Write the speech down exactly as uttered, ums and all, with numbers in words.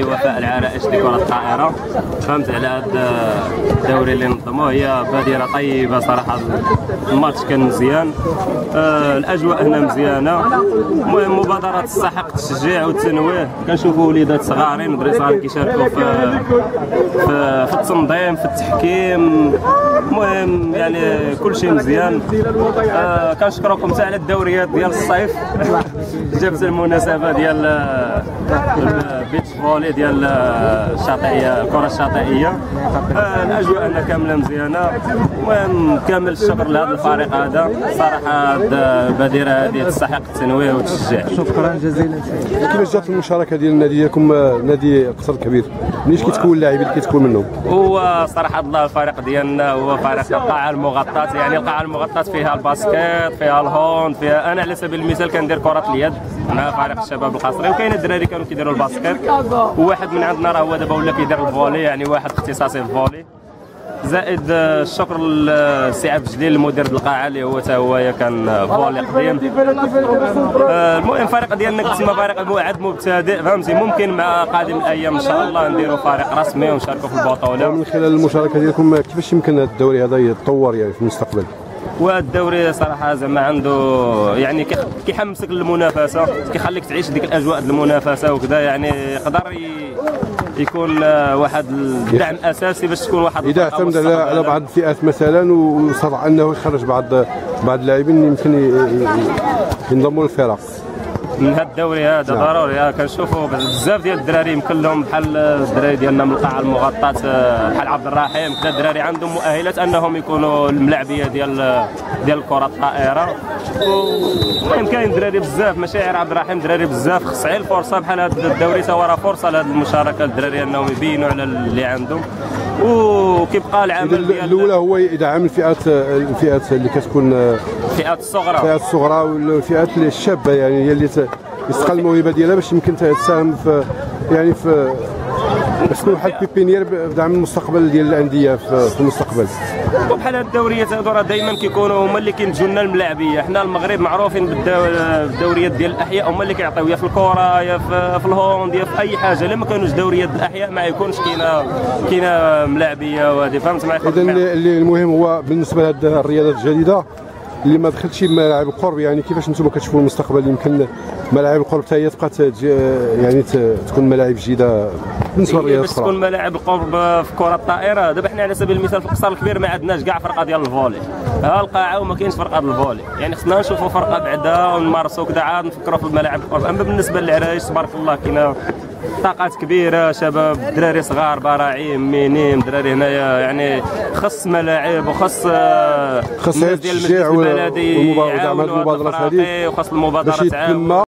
نادي وفاء العرائش لكرة الطائرة. فهمت على هذا الدوري اللي نظموه، هي بادرة طيبة صراحة. الماتش كان مزيان، آه الأجواء هنا مزيانة. المهم مبادرة تستحق التشجيع والتنويه. كنشوفوا وليدات صغارين ودراري صغار كيشاركوا في في, في التنظيم في التحكيم. المهم يعني كل شيء مزيان. آه كنشكركم حتى على الدوريات ديال الصيف. جبت المناسبة ديال البيتش فولي ديال الشاطئية، الكرة الشاطئية. آه الأجواء هنا كاملة مزيانة. المهم كامل الشكر لهذا الفريق هذا صراحة. البادرة هذه تستحق التنويه والتشجيع. شكرا جزيلا. كيفاش جات المشاركة ديال النادي ديالكم نادي قصر الكبير؟ منين كيتكون اللاعبين اللي كيتكون منهم؟ هو صراحة الله الفريق ديالنا هو فريق القاعة المغطاة. يعني القاعة المغطاة فيها الباسكيت، فيها الهوند، فيها أنا على سبيل المثال كندير كرة اليد مع فريق الشباب القصري، وكاين الدراري كانوا كيديروا الباسكيت، وواحد من عندنا راه هو دابا ولا كيدير الفولي، يعني واحد اختصاصي في الفولي. زائد الشكر للسي عبد الجليل المدير القاعه اللي هو حتى هو كان فولي قديم. المهم الفريق ديالنا كتسمى فريق موعد مبتدئ، فهمتي. ممكن مع قادم الايام ان شاء الله نديروا فريق رسمي ونشاركوا في البطوله. من خلال المشاركه ديالكم كيفاش يمكن هذا الدوري هذا يتطور يعني في المستقبل؟ والدوري صراحه زعما عنده يعني كيحمسك للمنافسه، كيخليك تعيش ديك الاجواء ديال المنافسه وكذا. يعني يقدر يكون واحد الدعم اساسي باش تكون واحد اذا اعتمد على على بعض الفئات مثلا وصار انه يخرج بعض بعض اللاعبين يمكن ينضموا للفرق من هذا الدوري هذا. نعم. ضروري كنشوفوا بزاف ديال الدراري يمكن لهم بحال الدراري ديالنا من القاعه المغطاه بحال عبد الرحيم كذا، الدراري عندهم مؤهلات انهم يكونوا الملاعبيه ديال ديال كره الطائره. المهم كاين دراري بزاف، ماشي غير عبد الرحيم، دراري بزاف. خص غير الفرصه بحال هذا الدوري تا راه فرصه لهذه المشاركه للدراري انهم يبينوا على اللي عندهم. وكيبقى العمل ديال الاولى هو يدعم الفئات الفئات اللي كتكون الفئات الصغرى الفئات الصغرى والفئات الشابه، يعني هي اللي تستغل الموهبه ديالها باش يمكن تساهم في يعني في باش تكون واحد بيبينيير بدعم المستقبل ديال الانديه في المستقبل. وبحال هاد الدوريات هادو راه دائما كيكونوا هما اللي كينتجوا لنا الملاعبيه. حنا المغرب معروفين بالدوريات ديال الاحياء، هما اللي كيعطيو يا في الكره يا في الهوند يا في اي حاجه. الا ما كانوش دوريات الاحياء ما يكونش كاينه كاينه ملاعبيه وهذه، فهمت معايا. اذا اللي المهم هو بالنسبه لهاد الرياضات الجديده اللي ما دخلتش ملاعب القرب، يعني كيفاش نتوما كتشوفوا المستقبل؟ يمكن ملاعب القرب حتى هي تبقى يعني تكون ملاعب جديده بالنسبه للرياضات الاخرى. باش تكون ملاعب القرب في كره الطائره دابا حنا على سبيل المثال في القصر الكبير ما عندناش كاع فرقه ديال الفولي، ها القاعه وما كاينش فرقه ديال الفولي. يعني خصنا نشوفوا فرقه بعدا ونمارسوا كذا عاد نفكروا في الملاعب القرب. اما بالنسبه للعرايش تبارك الله كاينه طاقات كبيره، شباب دراري صغار براعيم مينيم دراري هنايا. يعني خص ملاعب وخص خص الناس ديال المجلس البلدي والمبادرات هذه وخص المبادرات تعاون.